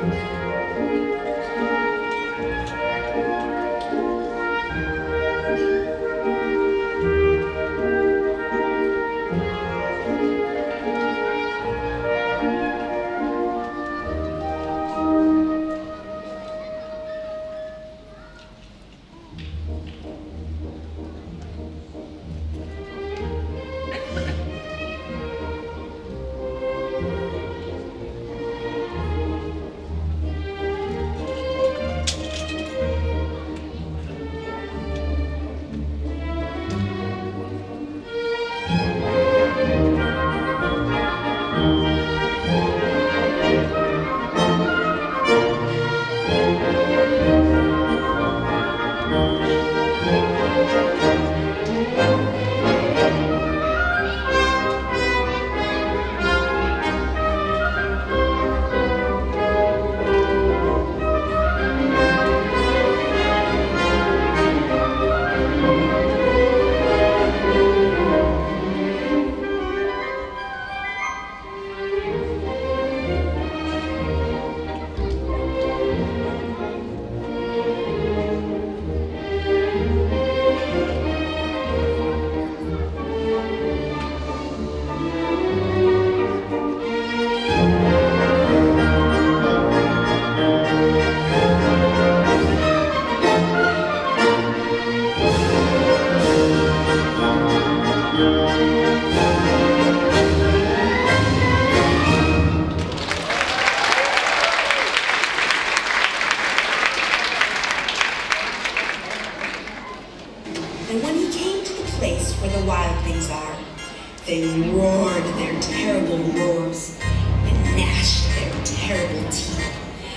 And when he came to the place where the wild things are, they roared their terrible roars and gnashed their terrible teeth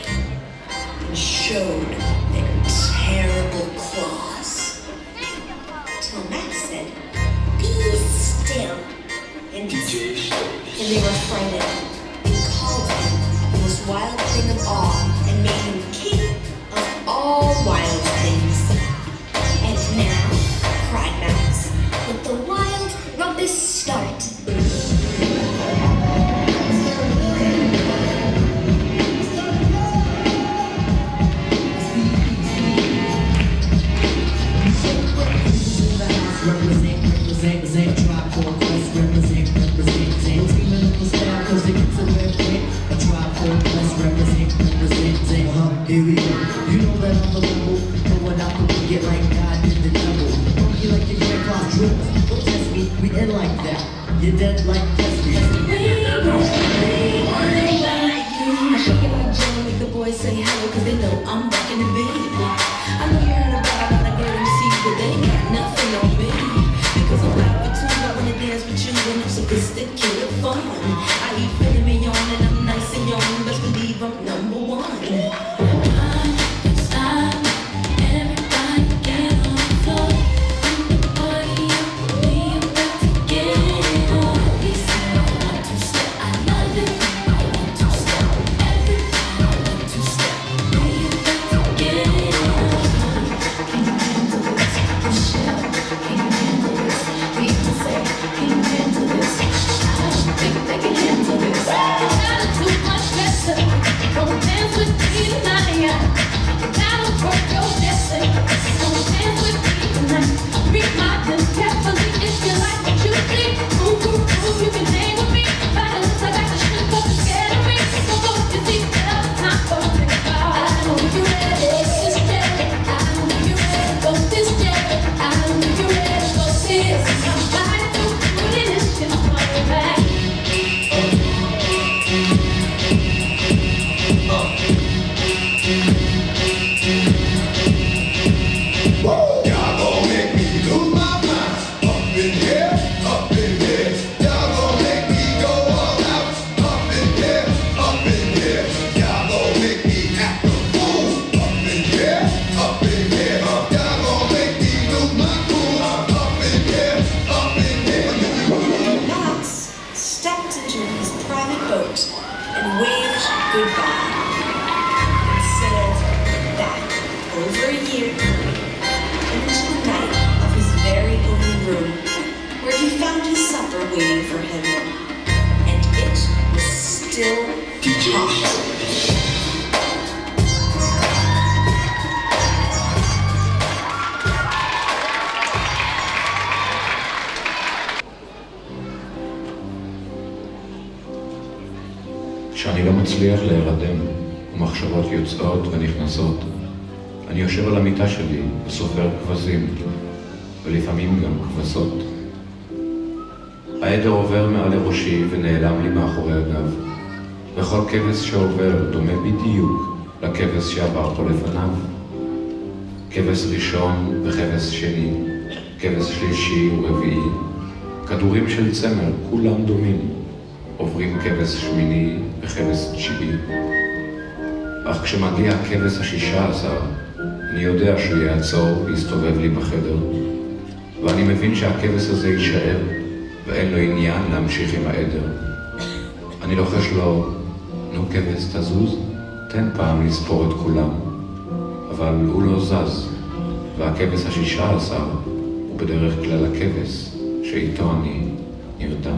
and showed their terrible claws. Till Max said, "Be still." And they were frightened and called him the most wild thing of all and made him king of all wild things. And now, cried Max, let the wild rumpus start. Represent, tribe for quest, represent, teaming up the style, cause it gets a red fit. A tribe for quest, represent, here we go. You know that I'm the level, going out the way, get like God did the devil. Funky like your grandpa's drills, don't test me, we in like that. You're dead like Tesby. I shake it like Joe, make the boys say hello, cause they know I'm rocking the beat. I know you heard about a lot of great MCs, but they ain't got nothing on me. Because I'm loud for two, I wanna dance with you, and I'm sophisticated fun. I eat filet mignon, and I'm nice and young, best believe I'm number one. Don't dance with me. להירדם, ומחשבות יוצאות ונכנסות. אני יושב על המיטה שלי וסופר כבשים, ולפעמים גם כבשות. העדר עובר מעל לראשי ונעלם לי מאחורי הגב, וכל כבש שעובר דומה בדיוק לכבש שעבר פה לפניו. כבש ראשון וכבש שני, כבש שלישי ורביעי, כדורים של צמר, כולם דומים, עוברים כבש שמיני וכבש תשיעי. אך כשמגיע הכבש ה-16, אני יודע שהוא יעצור ויסתובב לי בחדר, ואני מבין שהכבש הזה יישאר, ואין לו עניין להמשיך עם העדר. אני לוחש לו, נו כבש תזוז, תן פעם לספור את כולם. אבל הוא לא זז, והכבש ה-16 הוא בדרך כלל הכבש שאיתו אני נרדם.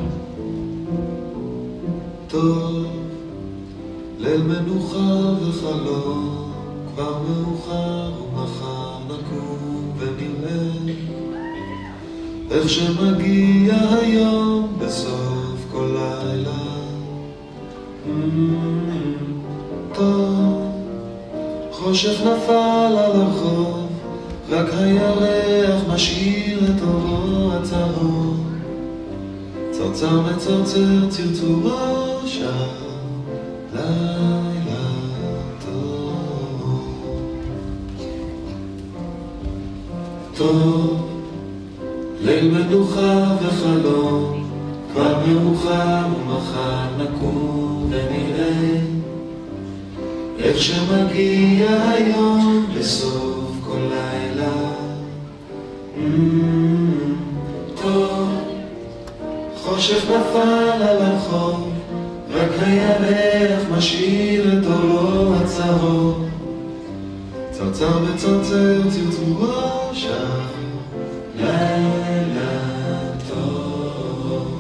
טוב, ליל מנוחה וחלום, כבר מאוחר ומחר נקום ונראה איך שמגיע היום בסוף כל לילה. טוב, חושך נפל על הרחוב, רק הירח משאיר את אורו הצהוב. צרצר מצרצר צרצורו שם, לילה טוב. טוב, ליל מנוחה וחלום, כבר מאוחר ומחר נקום ונראה איך שמגיע היום בסוף כל לילה. טוב, חושך נפל על הרחוב, רק הירח משאיר את אורו הצהוב. צרצר וצרצר צרצורו שם, לילה טוב.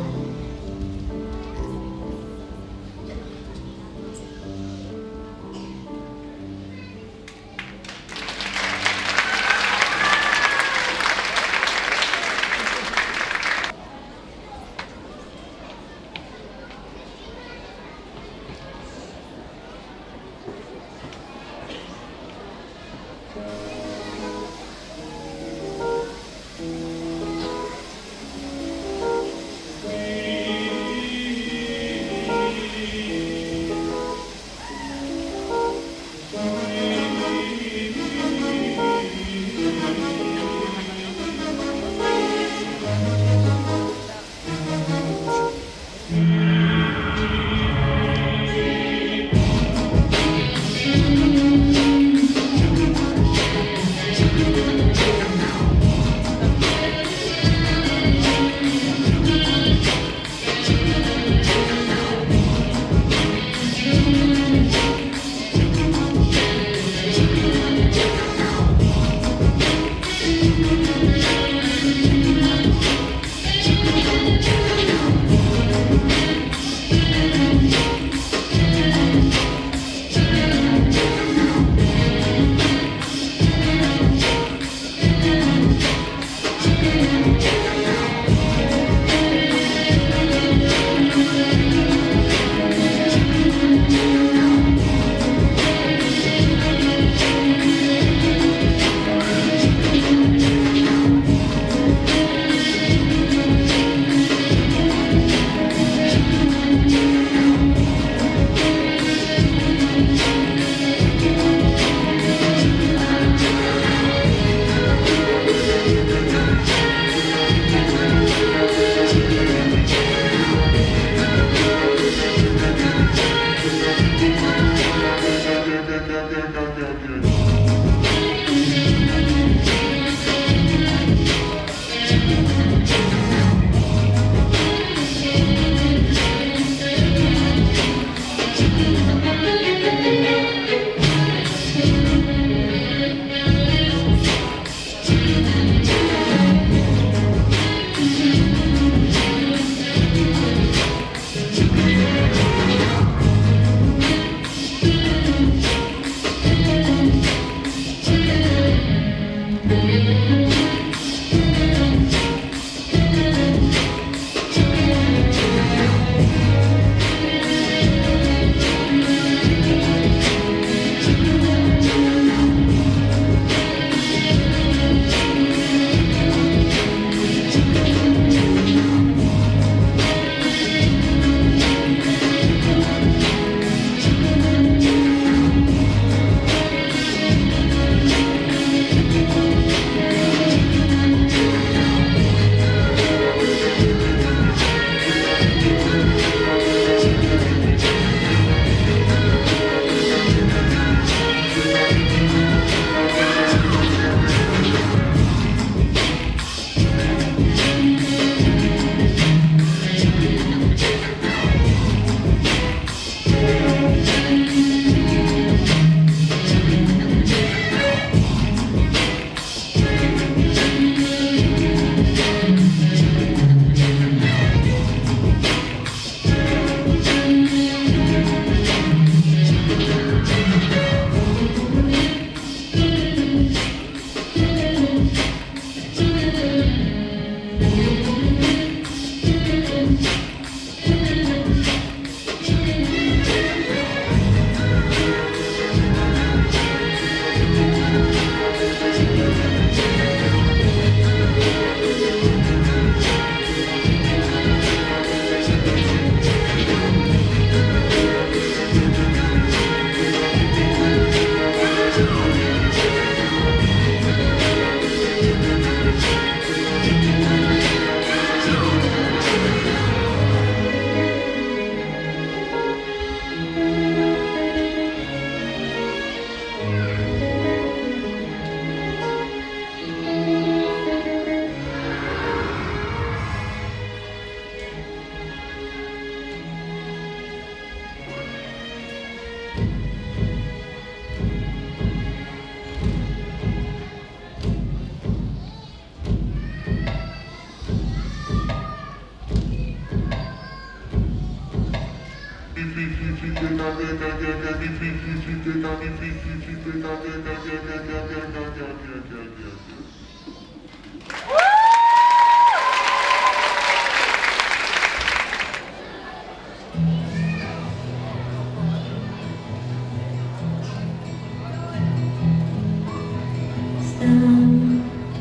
סתם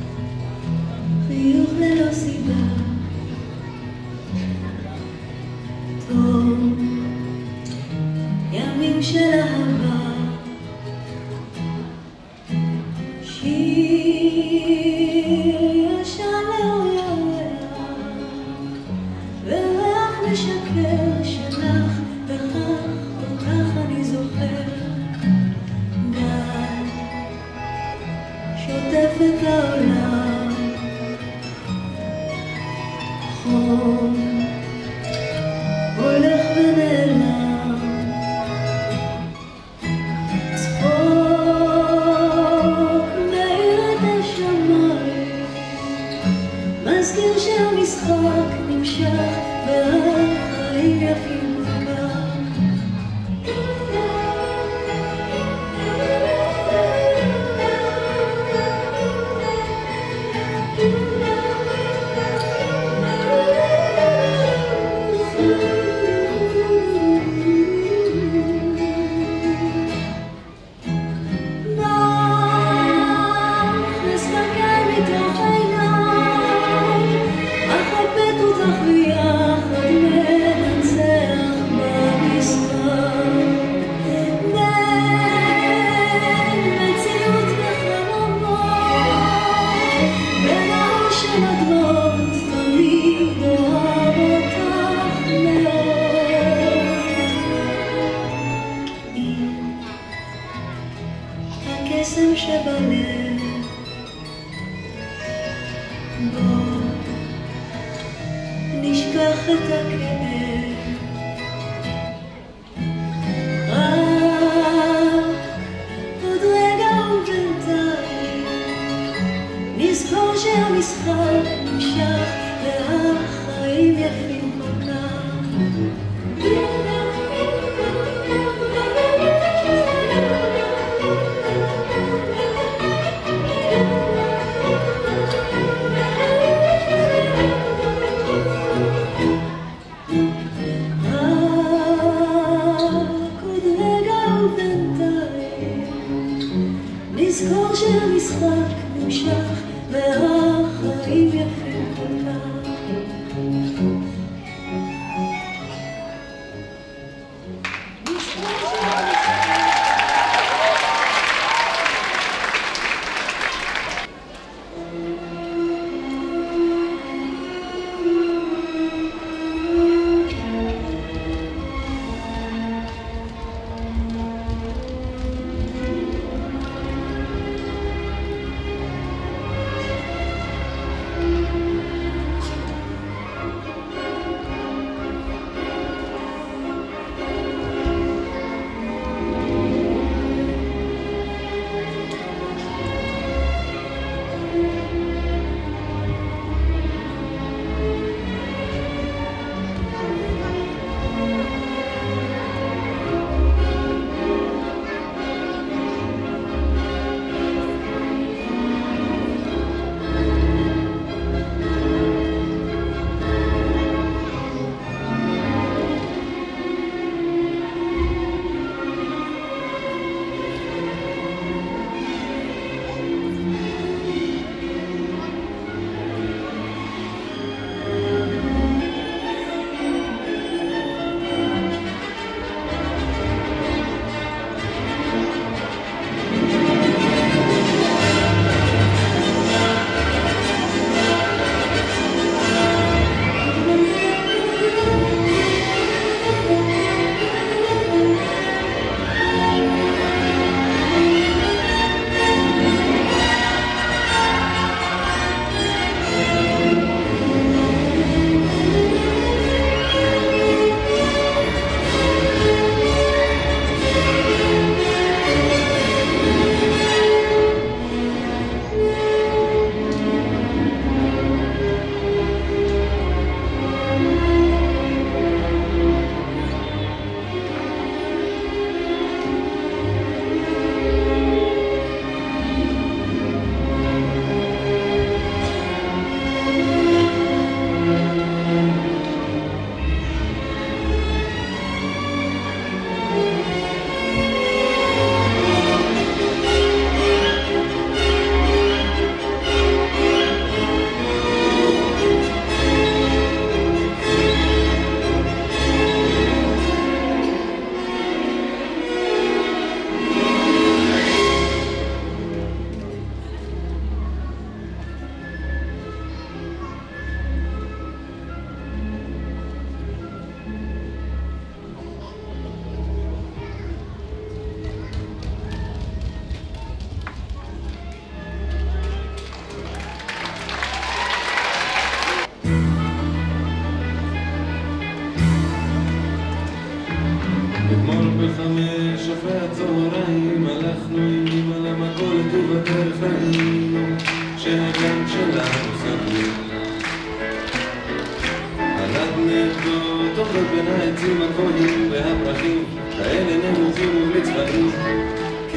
חיוך ללא סיבה טוב ימים של אהבה שיר ישן לעורר וריח משקר שלך וכך אותך אני זוכר די שוטף את העולם חום הולך ונעלם צחוק מאיר את השמיים מזכיר שהמשחק נמשך והחיים יפים כבר הקסם שבלב בוא נשכח את הכאב רק עוד רגע ובינתיים נזכור שהמשחק נמשך והחיים יפים כל כך נזכור שהמשחק נמשך והחיים יפים כל כך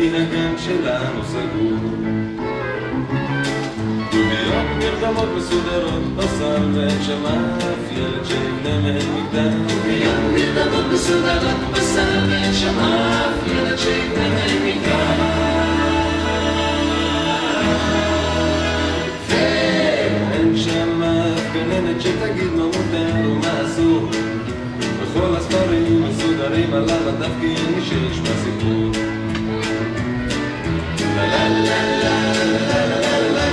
כי הגן שלנו סגור. דוביות נרדמות מסודרות בסל ואין שם אף ילד שיבנה מהן מגדל. דוביות נרדמות מסודרות בסל ואין שם אף ילד שיבנה מהן מגדל. ואין שם אף גננת שתגיד מה מותר ומה אסור. וכל הספרים מסודרים עליו הדף כי אין מי שישמע סיפור. לה לה לה לה לה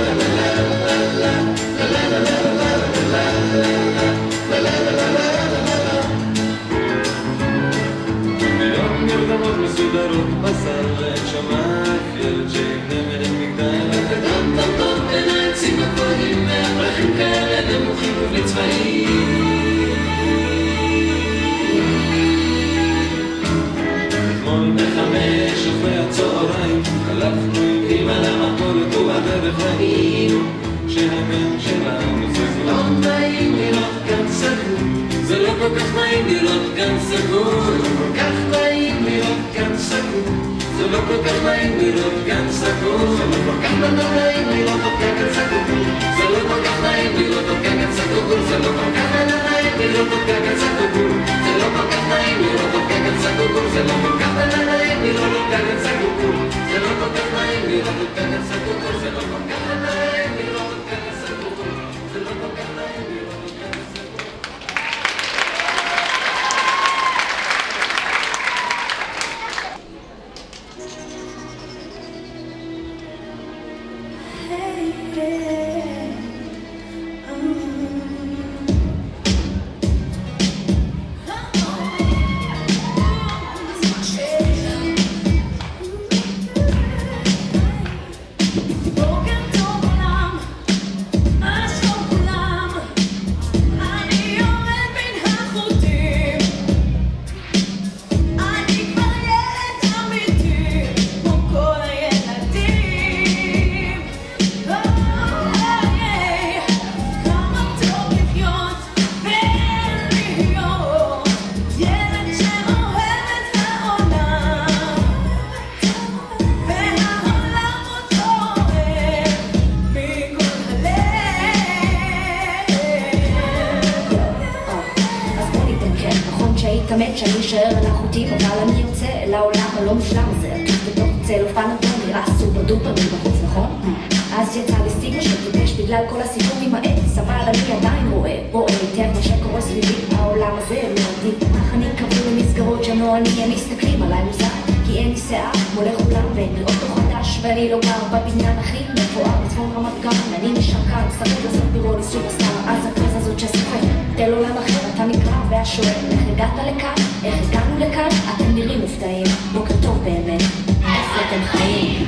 דוביות נרדמות מסודרות בסל ואין שם אף ילד שיבנה מהן מגדל. אגדות טובות בין העצים הגבוהים והפרחים כאלה נמוכים ובלי צבעים. אתמול בחמש אחרי הצהריים הלכנו עם אמא למכולת ובדרך ראינו שהגן שלנו סגור. לא נעים לראות גן סגור, זה לא כל כך נעים לראות גן סגור. זה לא כל כך נעים לראות גן סגור, זה לא כל כך נעים לראות גן סגור. זה לא כל כך נעים לראות גן סגור, זה לא כל כך נעים לראות גן סגור. זה לא כל כך נעים לראות גן סגור, זה לא כל כך נעים לראות גן סגור. זה לא כל כך נעים לראות גן סגור, זה לא כל כך נעים לראות גן סגור. זה לא כל כך נעים לראות גן סגור, זה לא כל כך נעים לראות גן סגור. שאני אשאר מלאכותי, אבל אני יוצא לעולם הלא מושלם הזה. בתוך צלופן אדום נראה סופר דופר מבחוץ, נכון? אז יצא לי סטיגמה של טיפש בגלל כל הסיפור עם העץ, אבל אני עדיין רואה היטב מה שקורה סביבי. העולם הזה לא עדיף, אך אני קבוע למסגרות שלא אני מסתכלים עליי מוזר, כי אין לי שיער כמו לכולם ואין לי אוטו חדש, ואני לא גר בבניין הכי מפואר בצפון רמת גן. אני נשאר כאן, סרט לעשות בירוני סופרסטאר, אז הכרז הזאת שסופר תל עולם אחר. אתה נקרא והשואל איך הגעת לכאן, איך הגענו לכאן, אתם נראים מופתעים, בוקר טוב באמת, איפה אתם חיים?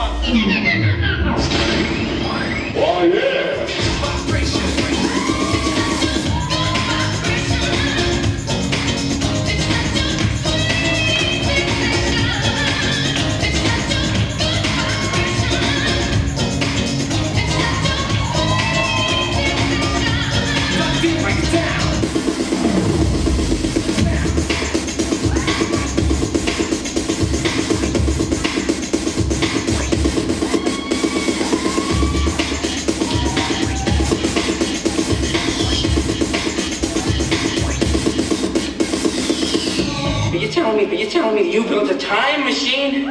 Oh yeah! Are you telling me you built a time machine?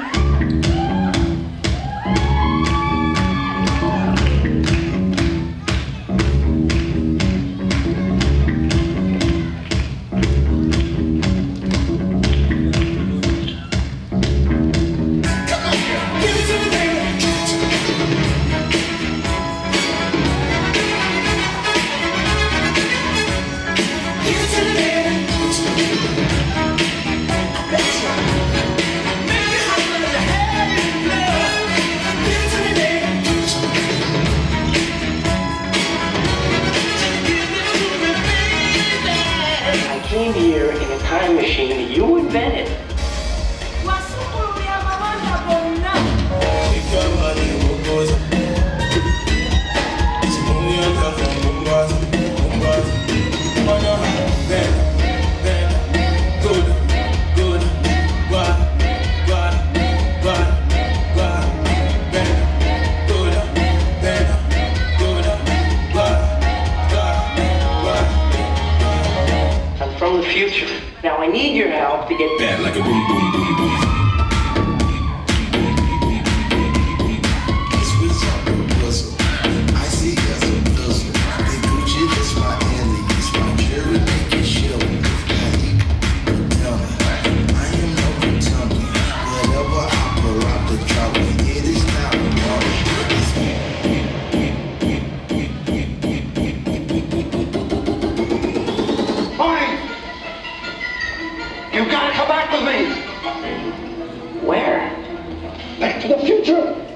Came here in a time machine you invented. From the future. Now I need your help to get Bad like a boom, boom, boom, boom. I see as a puzzle. They Gucci, that's my alias. My jury make it show. Tell me, I am no pretender. Whatever I pull out the trouble, it is not a Marty! You gotta come back with me! Where? Back to the future.